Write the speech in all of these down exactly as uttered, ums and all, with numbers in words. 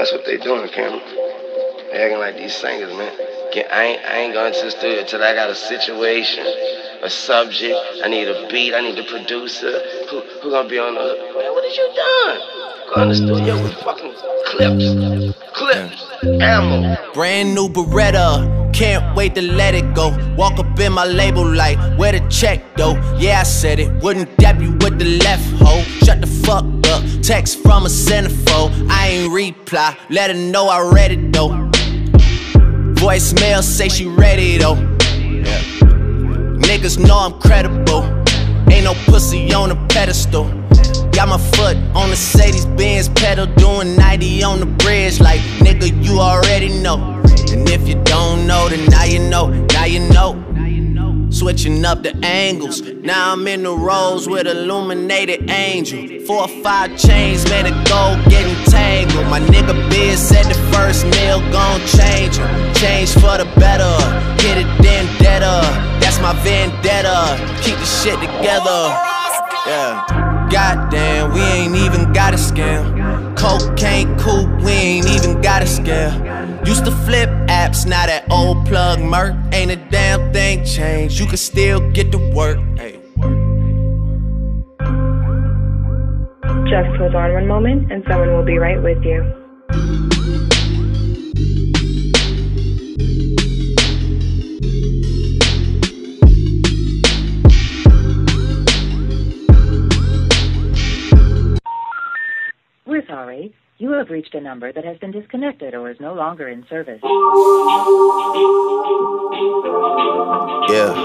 That's what they doing, Cameron. They acting like these singers, man. I ain't, I ain't going to the studio till I got a situation, a subject. I need a beat. I need a producer. Who, who gonna be on the hook? Man, what is you doing? Go in the studio with fucking clips, clips, ammo. Brand new Beretta. Can't wait to let it go. Walk up in my label like, where the check though? Yeah, I said it. Wouldn't dap you with the left hoe. Shut the fuck up. Text from a centerfold. I ain't reply. Let her know I read it though. Voicemail say she ready though. Yeah. Niggas know I'm credible. Ain't no pussy on a pedestal. Got my foot on the Mercedes-Benz pedal, doing ninety on the bridge. Like, nigga, you already know. And if you don't know, then now you know, now you know. Switching up the angles. Now I'm in the rows with illuminated angel. Four or five chains, man, the gold getting tangled. My nigga Biz said the first meal gon' change him. Change for the better, get it then deader. That's my vendetta, keep the shit together. Yeah. Goddamn, we ain't even got a scam. Cocaine coupe, we ain't even got a scale. Used to flip apps, now that old plug murk. Ain't a damn thing changed, you can still get to work. Hey. Just hold on one moment and someone will be right with you. We're sorry. You have reached a number that has been disconnected or is no longer in service. Yeah.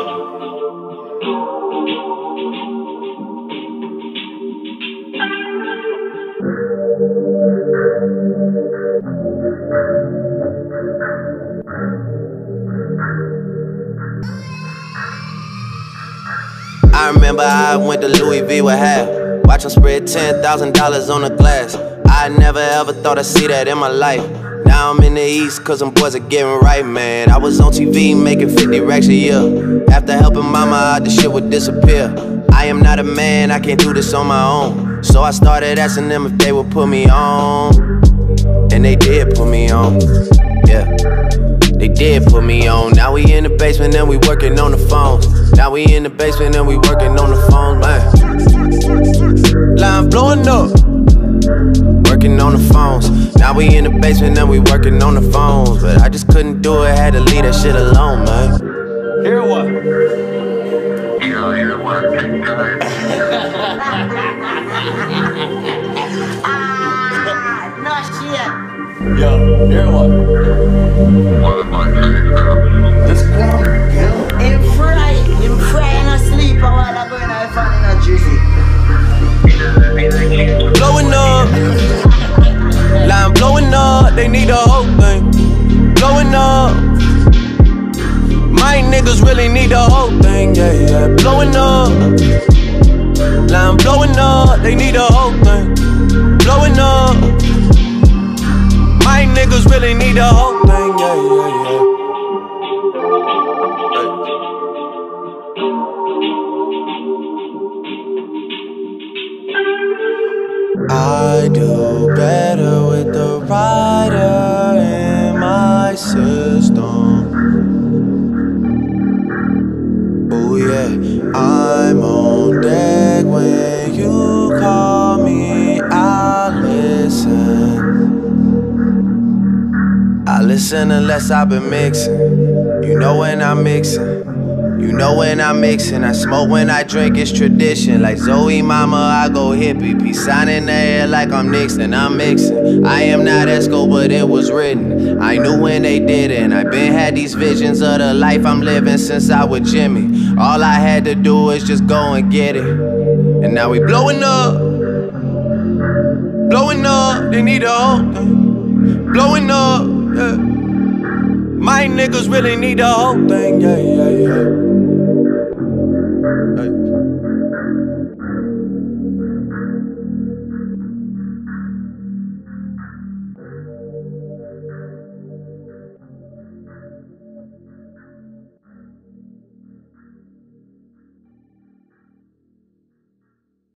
I remember I went to Louis V with half. Watch them spread ten thousand dollars on the glass. I never ever thought I'd see that in my life. Now I'm in the East cause them boys are getting right, man. I was on T V making fifty racks a year. After helping mama out, the shit would disappear. I am not a man, I can't do this on my own. So I started asking them if they would put me on. And they did put me on, yeah. They did put me on. Now we in the basement and we working on the phones. Now we in the basement and we working on the phones, man. Line blowing up, working on the phones. Now we in the basement and we working on the phones. But I just couldn't do it, had to leave that shit alone, man. Hear what? Yo, hear what? Ah, no shit. Yo, hear what? What am I saying, bro? Just come, girl. Him fry, him fry and asleep while I'm going to find in a juicy. Blowing up, line blowing up, they need a whole thing. Blowing up, my niggas really need the whole thing, yeah, yeah. Blowing up, line blowing up, they need the whole thing. Blowing up, my niggas really need the whole thing, yeah, yeah, yeah. I do better with the rider in my system. Oh yeah, I'm on deck when you call me, I listen. I listen unless I've been mixing. You know when I'm mixing. You know when I'm mixing, I smoke when I drink, it's tradition. Like Zoe mama, I go hippie. Peace sign in the air like I'm Nixon, I'm mixing. I am not Esco, but it was written. I knew when they didn't. I been had these visions of the life I'm living since I was Jimmy. All I had to do was just go and get it. And now we blowing up. Blowing up, they need a whole thing. Blowing up, yeah. My niggas really need the whole thing, yeah, yeah, yeah. Hey.